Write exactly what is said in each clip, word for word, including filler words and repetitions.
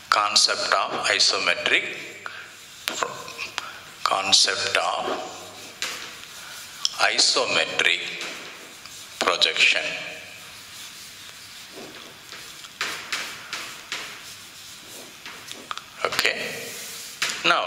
concept of isometric concept of isometric projection. Okay. Now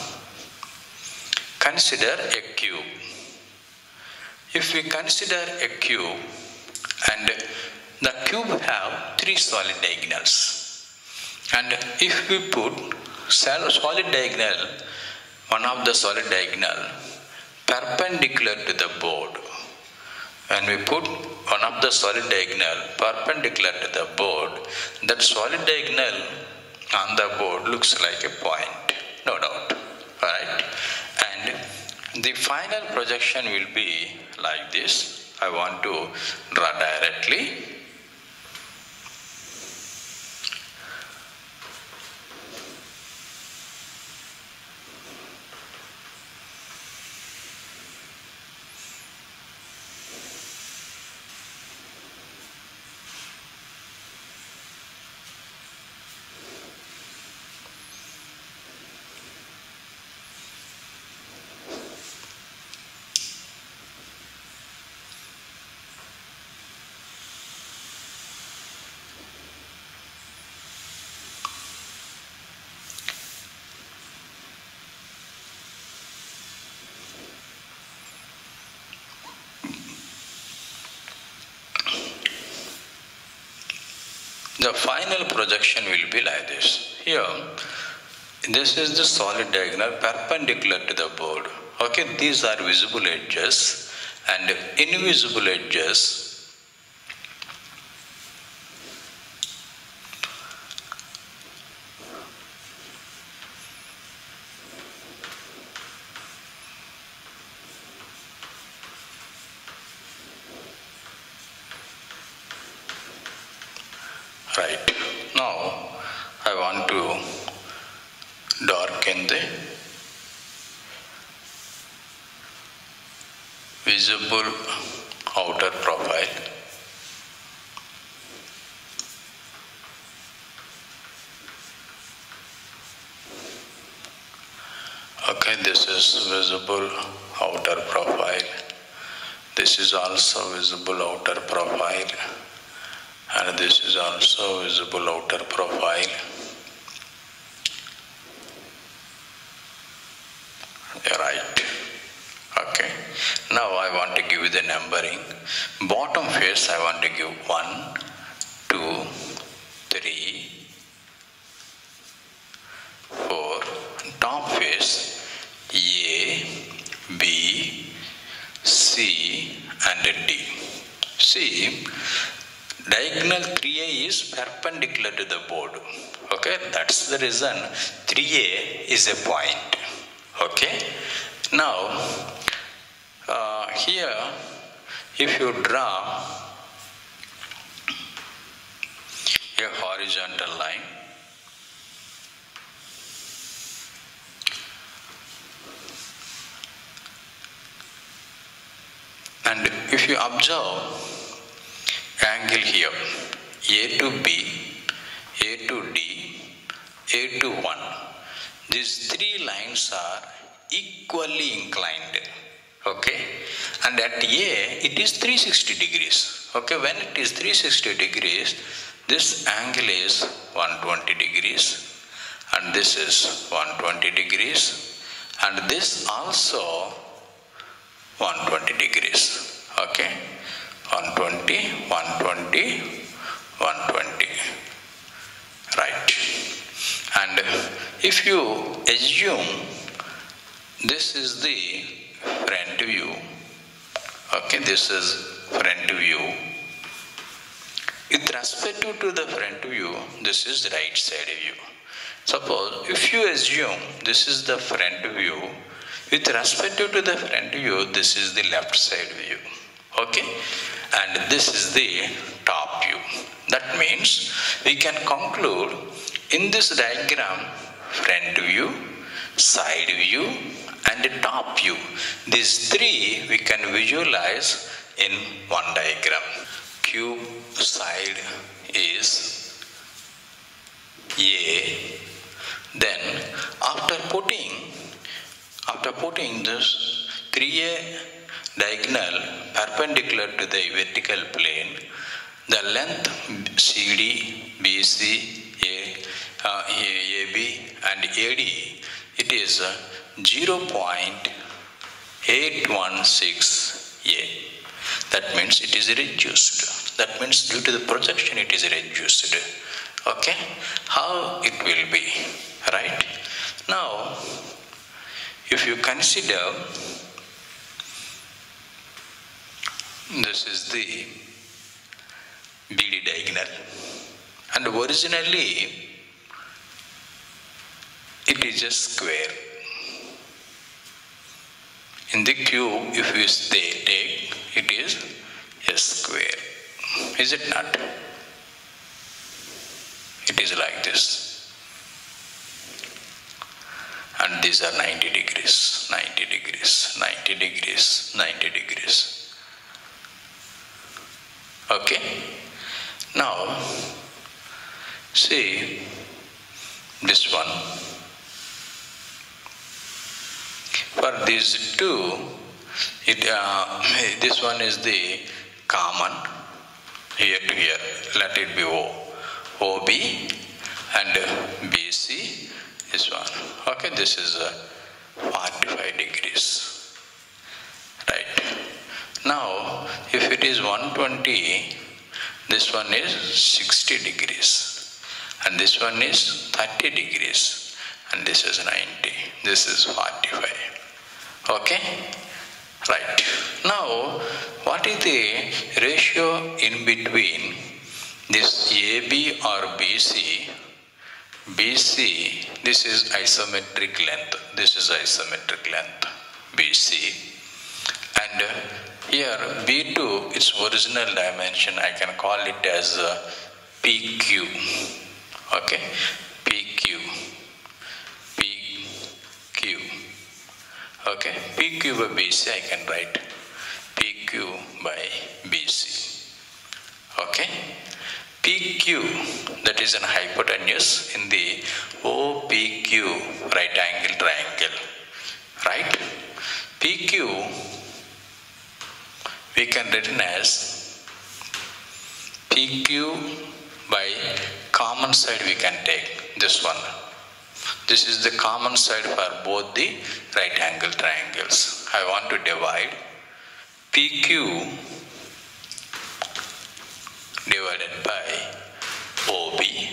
consider a cube. If we consider a cube and the cube have three solid diagonals, and if we put solid diagonal, one of the solid diagonal perpendicular to the board, when we put one of the solid diagonal perpendicular to the board, that solid diagonal on the board looks like a point, no doubt, right? And the final projection will be like this. I want to draw directly. The final projection will be like this. Here, this is the solid diagonal perpendicular to the board. Okay, these are visible edges and invisible edges. Right. Now I want to darken the visible outer profile. Okay, this is visible outer profile. This is also visible outer profile. And this is also visible outer profile. Right. Okay. Now I want to give you the numbering. Bottom face I want to give one, two, three, four. Top face A, B, C and D. See, diagonal three A is perpendicular to the board. Okay, that's the reason three A is a point. Okay, now uh, here if you draw a horizontal line, and if you observe angle here, A to B, A to D, A to one. These three lines are equally inclined. Okay, and at A it is three hundred sixty degrees. Okay, when it is three hundred sixty degrees, this angle is one hundred twenty degrees, and this is one hundred twenty degrees, and this also one hundred twenty degrees. Okay. one twenty, one twenty, one twenty. Right. And if you assume this is the front view, okay, this is front view. With respect to the front view, this is right side view. Suppose if you assume this is the front view, with respect to the front view, this is the left side view. Okay, and this is the top view. That means we can conclude in this diagram front view, side view and top view. These three we can visualize in one diagram. Cube side is A. Then after putting after putting this three A diagonal perpendicular to the vertical plane, the length C D, B C, A, uh, A B and A D, it is zero point eight one six A. That means it is reduced. That means due to the projection it is reduced. Okay, how it will be, right? Now, if you consider this is the B D diagonal, and originally it is a square. In the cube, if you take, it is a square. Is it not? It is like this. And these are ninety degrees, ninety degrees, ninety degrees, ninety degrees. Okay? Now, see this one. For these two, it, uh, this one is the common here to here. Let it be O. O B and B C, this one. Okay, this is uh, forty-five degrees. Right. Now, if it is one twenty, this one is sixty degrees. And this one is thirty degrees. And this is ninety. This is forty-five. Okay? Right. Now, what is the ratio in between this A B or B C? B C, this is isometric length. This is isometric length, B C. And here, B two, its original dimension, I can call it as uh, P Q. Okay? P Q. P Q. Okay, P Q by B C I can write P Q by B C. Okay, P Q, that is an hypotenuse in the O P Q right angle triangle. Right? P Q we can written as P Q by common side we can take this one. This is the common side for both the right angle triangles. I want to divide P Q divided by O B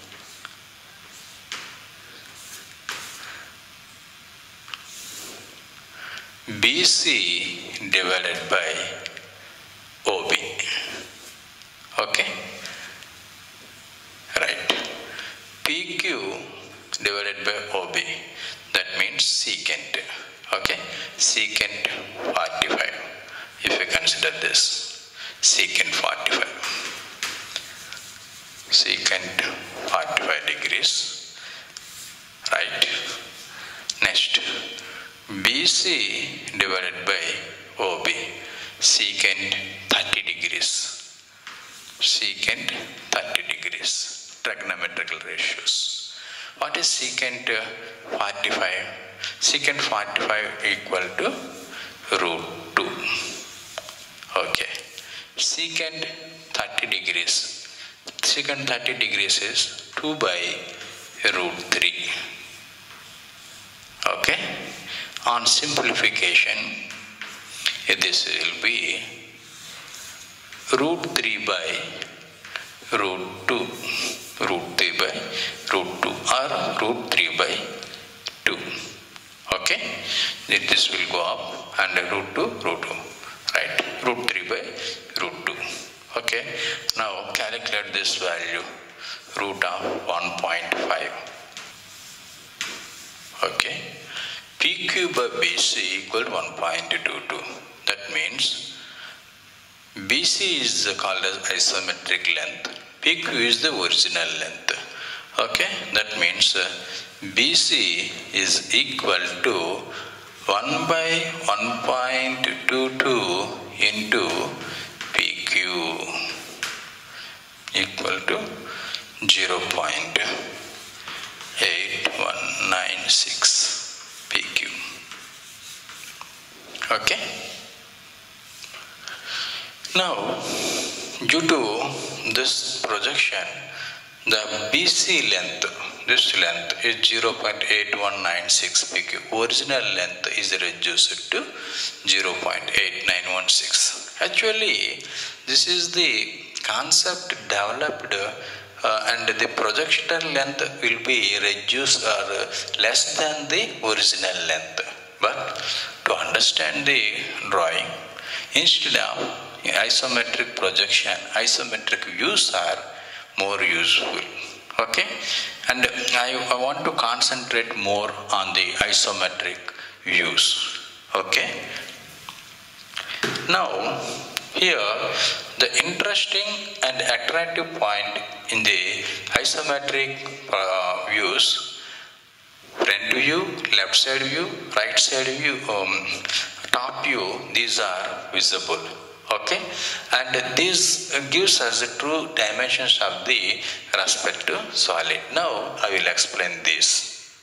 B C divided by O B. Okay? Right. P Q divided by O B. That means secant. Okay? Secant forty-five. If you consider this. Secant forty-five. Secant forty-five degrees. Right? Next. B C divided by O B. Secant thirty degrees. Secant thirty degrees. Trigonometrical ratios. What is secant forty-five? Secant forty-five equal to root two. Okay. Secant thirty degrees. Secant thirty degrees is two by root three. Okay. On simplification, this will be root three by root two. Root three by root two or root three by two. Okay? This will go up and root two, root two. Right? Root three by root two. Okay? Now calculate this value. Root of one point five. Okay? P Q by B C equal one point two two. That means B C is called as isometric length. P Q is the original length. Okay, that means uh, B C is equal to one by one point two two into P Q equal to zero point Okay. Now, due to this projection, the B C length, this length is zero point eight one nine six P Q. Original length is reduced to zero point eight nine one six. Actually, this is the concept developed uh, and the projector length will be reduced or less than the original length. But to understand the drawing, instead of isometric projection, isometric views are more useful. Okay, and I, I want to concentrate more on the isometric views. Okay, now here the interesting and attractive point in the isometric uh, views: front view, left side view, right side view, um, top view, these are visible. Okay, and this gives us the true dimensions of the respective solid. Now I will explain this.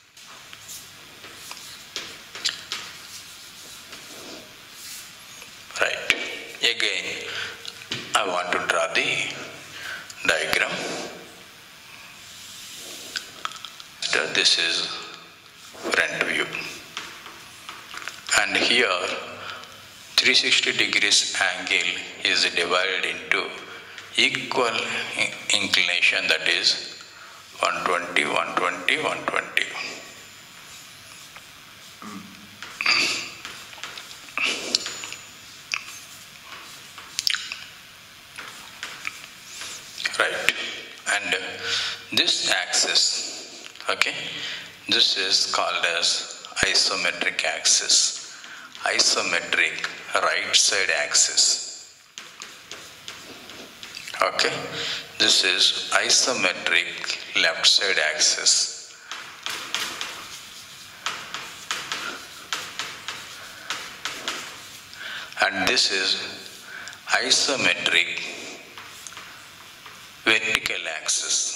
Right, again I want to draw the diagram. So this is front view, and here three hundred sixty degrees angle is divided into equal inclination, that is one twenty, one twenty, one twenty. Right, and this axis, okay, this is called as isometric axis. Isometric right side axis. Okay, this is isometric left side axis. And this is isometric vertical axis.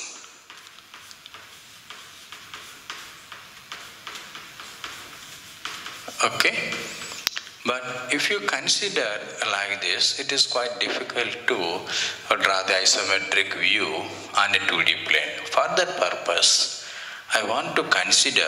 Okay, but if you consider like this, it is quite difficult to draw the isometric view on a two D plane. For that purpose, I want to consider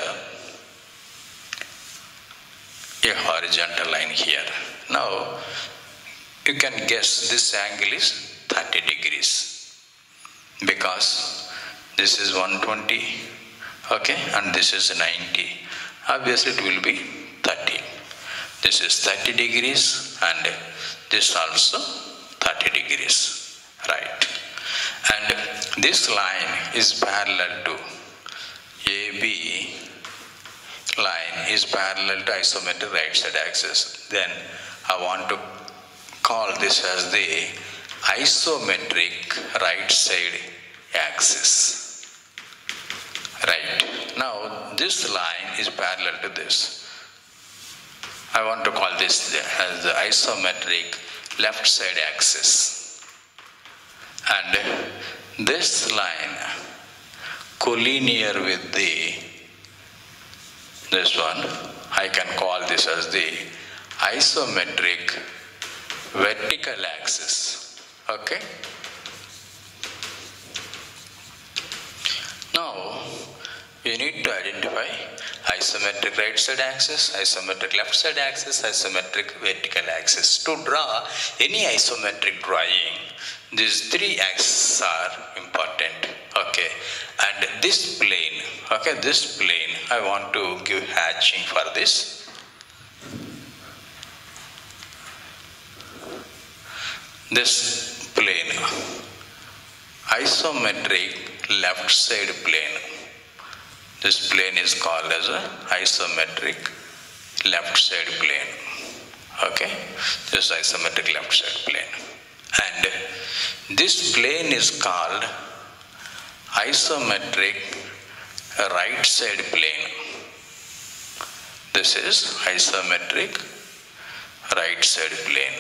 a horizontal line here. Now, you can guess this angle is thirty degrees because this is one twenty, okay, and this is ninety. Obviously, it will be thirty. This is thirty degrees and this also thirty degrees, right? And this line is parallel to A B line is parallel to isometric right side axis. Then I want to call this as the isometric right side axis. Right. Now this line is parallel to this. I want to call this as the isometric left side axis. And this line collinear with the this one, I can call this as the isometric vertical axis. Okay. Now you need to identify isometric right side axis, isometric left side axis, isometric vertical axis. To draw any isometric drawing, these three axes are important. Okay, and this plane, okay, this plane, I want to give hatching for this. This plane, isometric left side plane. This plane is called as a isometric left side plane. Okay, this isometric left side plane. And this plane is called isometric right side plane. This is isometric right side plane.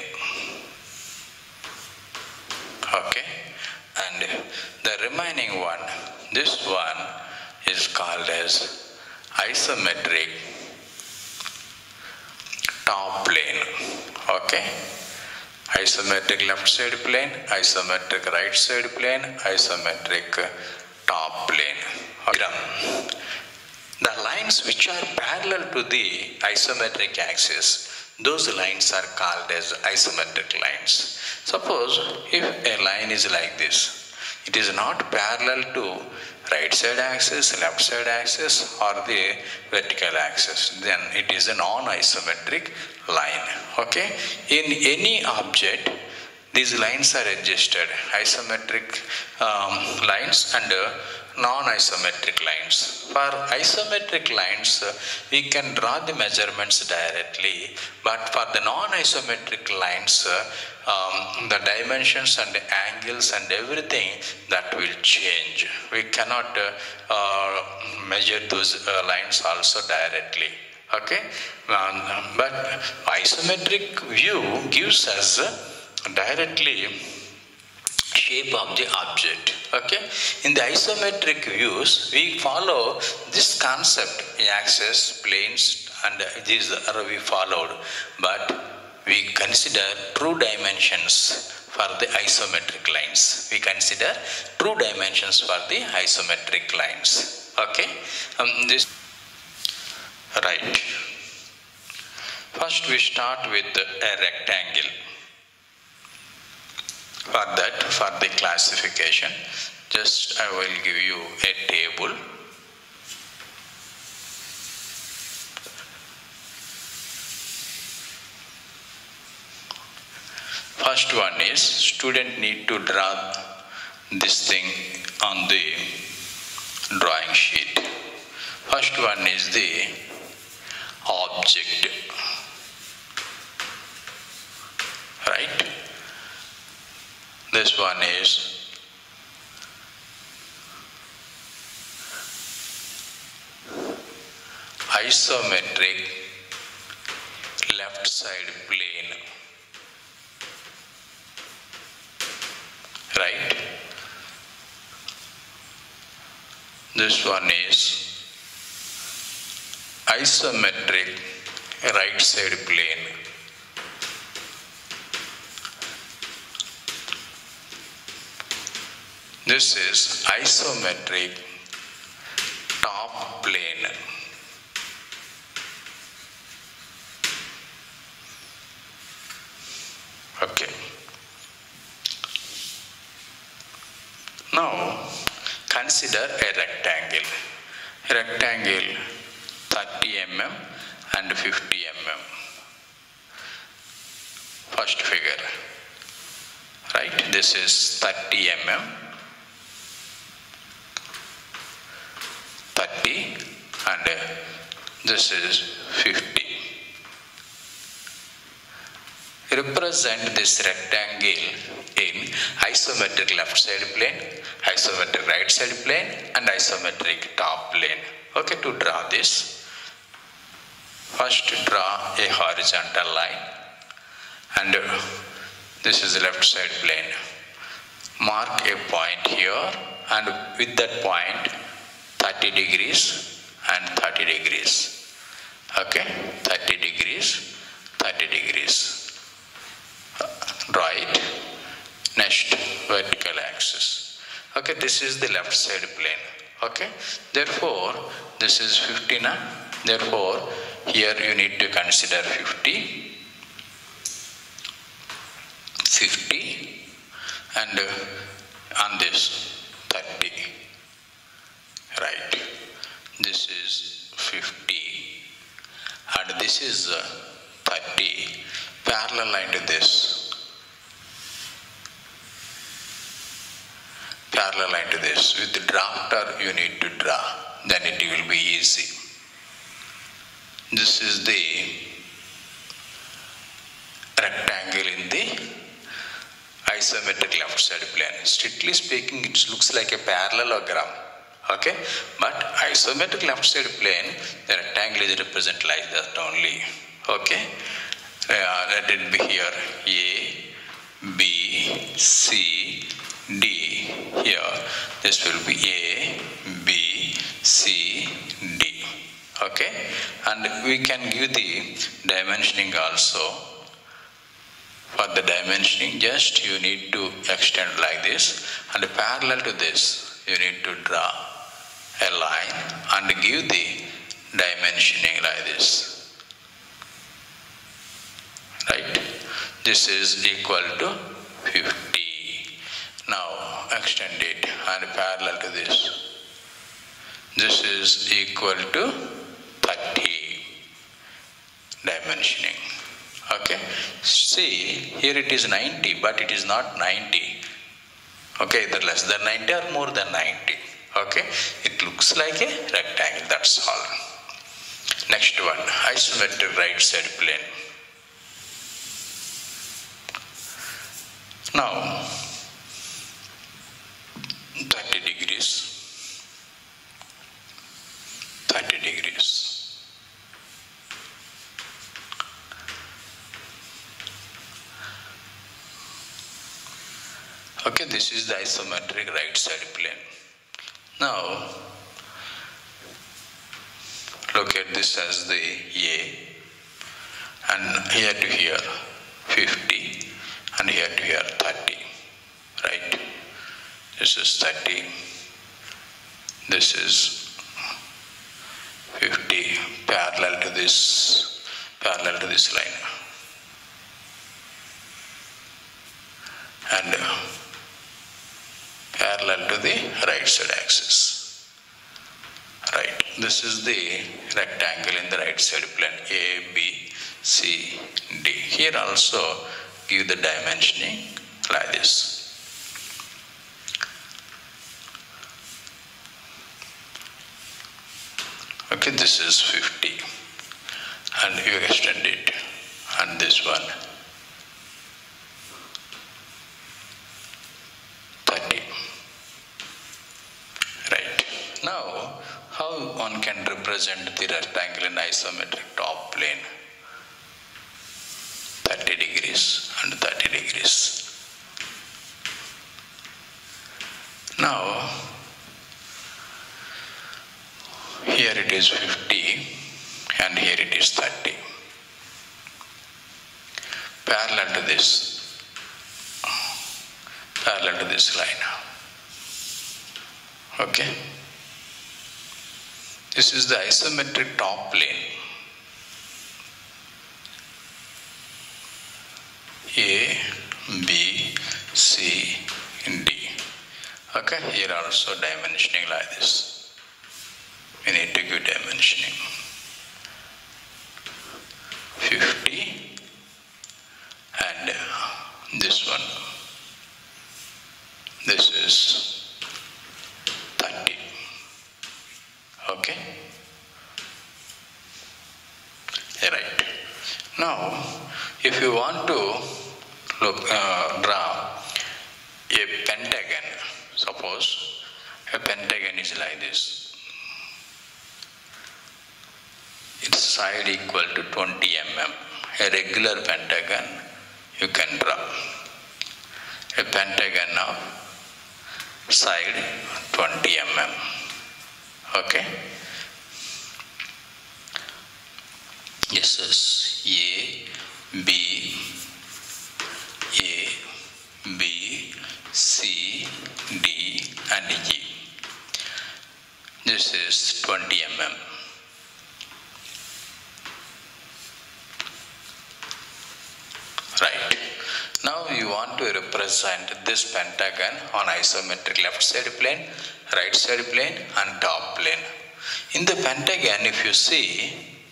Okay, and the remaining one, this one is called as isometric top plane. Okay. Isometric left side plane, isometric right side plane, isometric top plane. Okay. The lines which are parallel to the isometric axis, those lines are called as isometric lines. Suppose if a line is like this, it is not parallel to right side axis, left side axis or the vertical axis, then it is a non-isometric line. Okay. In any object, these lines are adjusted, isometric um, lines and uh, non-isometric lines. For isometric lines, uh, we can draw the measurements directly, but for the non-isometric lines, uh, um, the dimensions and the angles and everything that will change. We cannot uh, uh, measure those uh, lines also directly. Okay, um, but isometric view gives us uh, directly shape of the object. Okay, in the isometric views we follow this concept, axis, planes, and these are we followed, but we consider true dimensions for the isometric lines. We consider true dimensions for the isometric lines. Okay, um, this right. First we start with a rectangle. For that, for the classification, just I will give you a table. First one is, student need to draw this thing on the drawing sheet. First one is the object, right? This one is isometric left side plane, right? This one is isometric right side plane. This is isometric top plane. Okay. Now consider a rectangle. Rectangle thirty millimeters and fifty millimeters. First figure. Right? This is thirty millimeters. thirty and this is fifty. Represent this rectangle in isometric left side plane, isometric right side plane and isometric top plane. Okay, to draw this, first draw a horizontal line and this is the left side plane. Mark a point here and with that point thirty degrees and thirty degrees. Okay, thirty degrees, thirty degrees. Draw it. Next, vertical axis. Okay, this is the left side plane. Okay, therefore this is fifty na. Therefore here you need to consider fifty, fifty, and on this thirty. Right, this is fifty and this is thirty, parallel line to this, parallel line to this. With the drafter you need to draw, then it will be easy. This is the rectangle in the isometric left side plane. Strictly speaking, it looks like a parallelogram. Okay, but isometric left side plane, the rectangle is represented like that only. Okay, uh, let it be here A, B, C, D. Here this will be A, B, C, D. Okay, and we can give the dimensioning also. for the dimensioning, just you need to extend like this, and parallel to this you need to draw a line and give the dimensioning like this, right? This is equal to fifty. Now extend it and parallel to this. This is equal to thirty dimensioning. Okay, see here it is ninety, but it is not ninety. Okay, either less than ninety or more than ninety. Okay, it looks like a rectangle, that's all. Next one, isometric right side plane. Now thirty degrees, thirty degrees. Okay, this is the isometric right side plane. Now, look at this as the A, and here to here fifty, and here to here thirty, right? This is thirty, this is fifty, parallel to this, parallel to this line. And parallel to the right side axis. Right. This is the rectangle in the right side plane, A, B, C, D. Here also give the dimensioning like this. Okay, this is fifty, and you extend it, and this one thirty. Right. Now, how one can represent the rectangle in isometric top plane? thirty degrees and thirty degrees. Now, here it is fifty and here it is thirty. Parallel to this, parallel to this line. Okay. This is the isometric top plane. A, B, C, D. Okay, here also dimensioning like this. We need to give dimensioning. fifty and this one. This is thirty. Okay. Right. Now, if you want to look, uh, draw a pentagon, suppose a pentagon is like this. Its side equal to twenty millimeters. A regular pentagon you can draw. A pentagon of side twenty millimeters. Okay. This is A, B, A, B, C, D and E. This is twenty millimeters. Right. Now you want to represent this pentagon on isometric left side plane, right side plane and top plane. In the pentagon, if you see,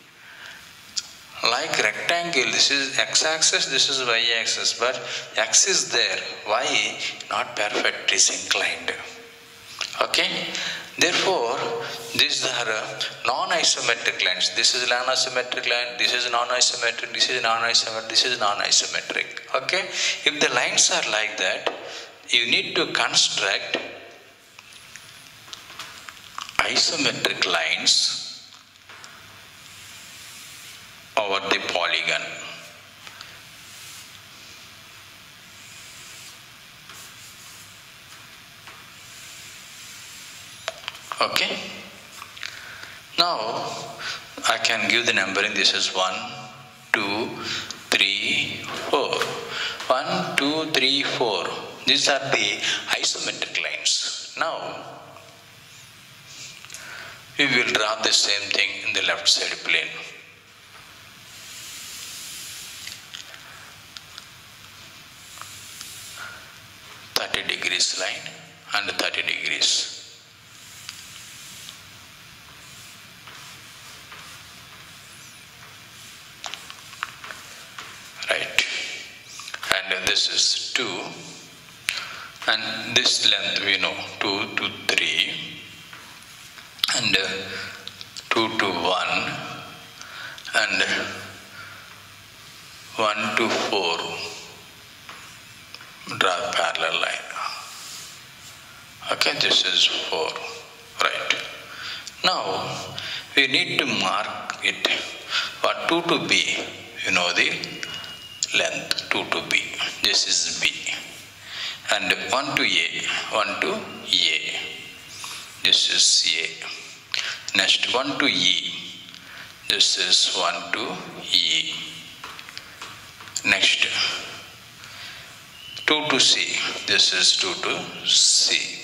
like rectangle, this is x-axis, this is y-axis, but x is there, y not perfect, is inclined. Okay? Therefore, these are non-isometric lines. This is non-isometric line, this is non-isometric, this is non-isometric, this is non-isometric. Okay? If the lines are like that, you need to construct isometric lines over the polygon. Okay. Now I can give the numbering. This is one, two, three, four. one, two, three, four. These are the isometric lines. Now, we will draw the same thing in the left side plane. thirty degrees line and thirty degrees. Right. And this is two. And this length we know, two to three. And two to one. And one to four. Draw a parallel line. Okay, this is four. Right. Now, we need to mark it. What two to B? You know the length, two to B. This is B. And one to A, one to A. This is A. Next, one to E. This is one to E. Next, two to C. This is two to C.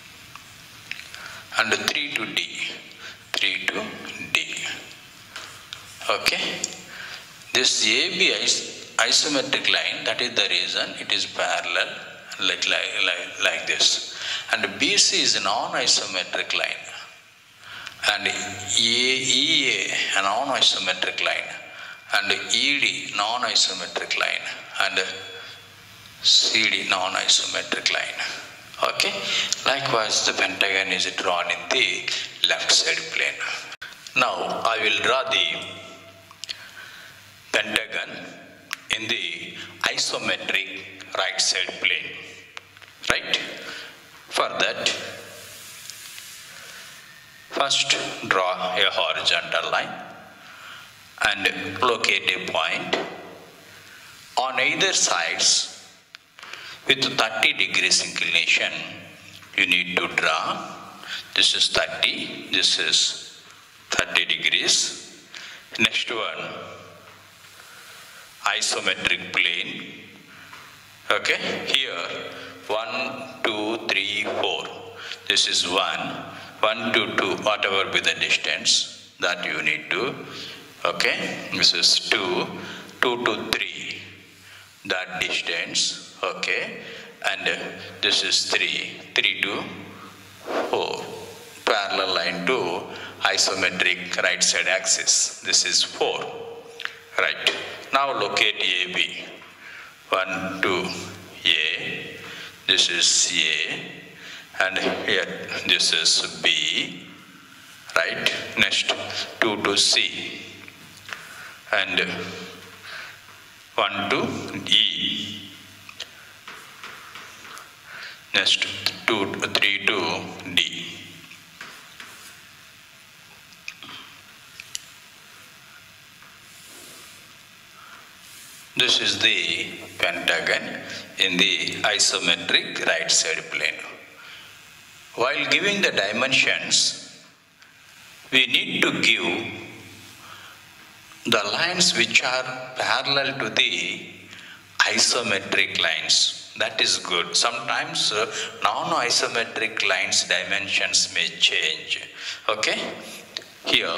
And three to D. three to D. Okay. This A B is isometric line. That is the reason it is parallel like, like, like, like this. And B C is a non-isometric line. And E A a non-isometric line. And E D non-isometric line. And C D non-isometric line. Okay. Likewise, the pentagon is drawn in the left side plane. Now, I will draw the pentagon in the isometric right side plane. Right? For that, first draw a horizontal line and locate a point on either sides. With thirty degrees inclination, you need to draw. This is thirty, this is thirty degrees. Next one, isometric plane. Okay, here, one, two, three, four. This is one, one to two, whatever be the distance that you need to. Okay, this is two, two to three, that distance. Okay, and uh, this is three, three to four, parallel line to isometric right side axis. This is four. Right. Now locate A B. one, two, A. This is A. And here this is B. Right. Next, two to C. And one to E. Next, two, three to D. This is the pentagon in the isometric right side plane. While giving the dimensions, we need to give the lines which are parallel to the isometric lines. That is good. Sometimes uh, non-isometric lines dimensions may change. Okay? Here,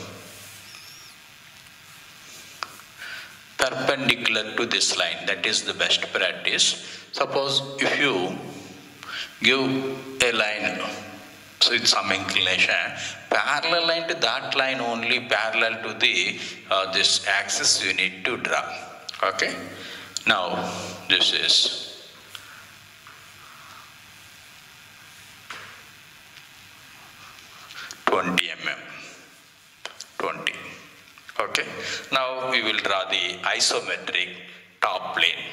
perpendicular to this line, that is the best practice. Suppose if you give a line with some inclination, parallel line to that line only, parallel to the uh, this axis you need to draw. Okay? Now, this is twenty millimeters. twenty. Okay. Now we will draw the isometric top plane.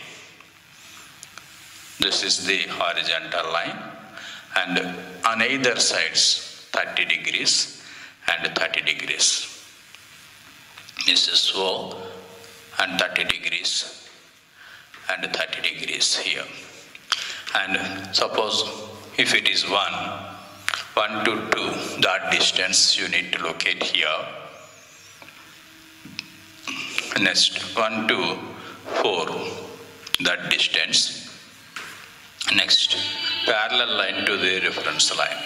This is the horizontal line, and on either sides thirty degrees and thirty degrees. This is O and thirty degrees and thirty degrees here. And suppose if it is one, one to two, that distance you need to locate here. Next, one to four, that distance. Next, parallel line to the reference line.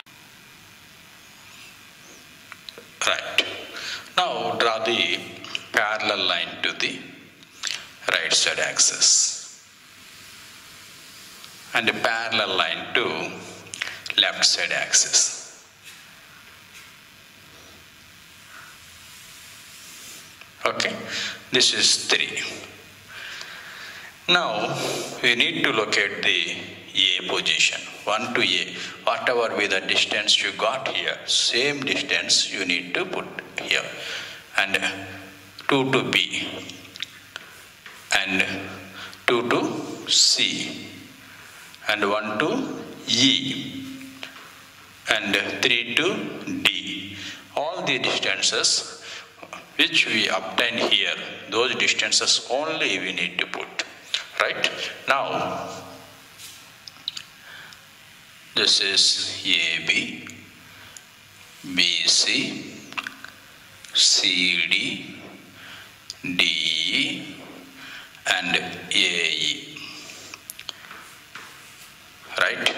Right. Now draw the parallel line to the right side axis and a parallel line to left side axis. Okay, this is three. Now we need to locate the A position, one to A. Whatever be the distance you got here, same distance you need to put here. And two to B and two to C and one to E and three to D. All the distances which we obtain here, those distances only we need to put. Right? Now, this is A B, B C, C D, D E and A E. Right?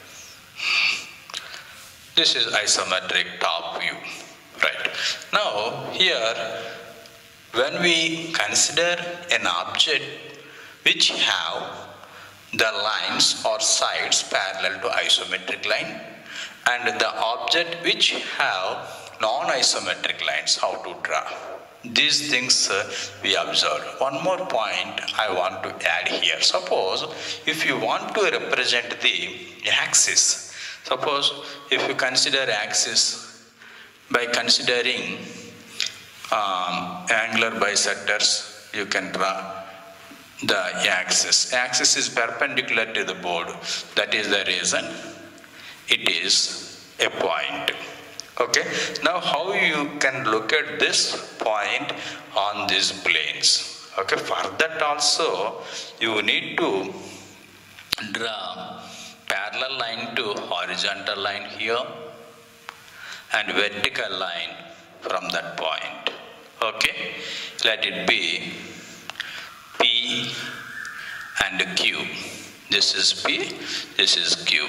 This is isometric top view. Right? Now, here, when we consider an object which have the lines or sides parallel to isometric line and the object which have non-isometric lines, how to draw. These things uh, we observe. One more point I want to add here. Suppose if you want to represent the axis, suppose if you consider axis by considering um, angular bisectors, you can draw the axis. Axis is perpendicular to the board. That is the reason it is a point. Okay. Now how you can look at this point on these planes. Okay. For that also you need to draw parallel line to horizontal line here and vertical line from that point. Okay. Let it be P and Q. This is P, this is Q.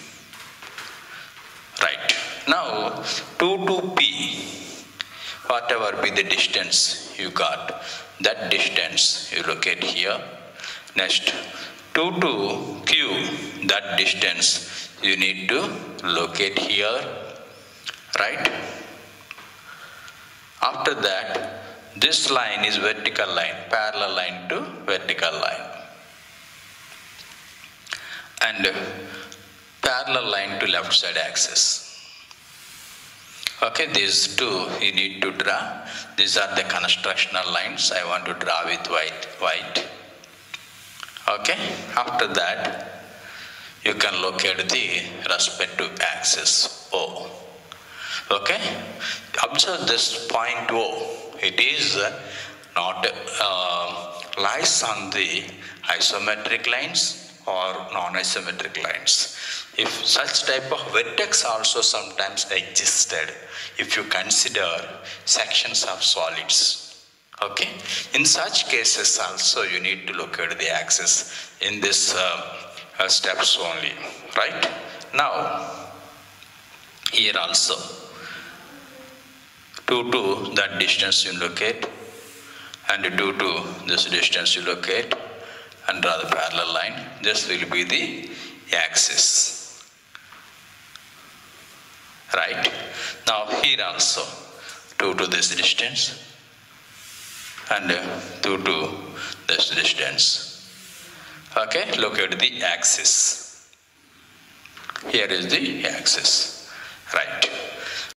Right. Now, two to P, whatever be the distance you got, that distance you locate here. Next, two to Q, that distance you need to locate here. Right. After that, this line is vertical line, parallel line to vertical line. And parallel line to left side axis. Okay, these two you need to draw. These are the constructional lines I want to draw with white. white. Okay, after that you can locate the respective axis O. Okay, observe this point O. It is not uh, lies on the isometric lines or non-isometric lines. If such type of vertex also sometimes existed, if you consider sections of solids. Okay, in such cases also you need to look at the axis in this uh, uh, steps only. Right? Now, here also, two to that distance you locate and two to this distance you locate and draw the parallel line. This will be the axis. Right? Now here also two to this distance and two to this distance. Okay, locate the axis. Here is the axis. Right.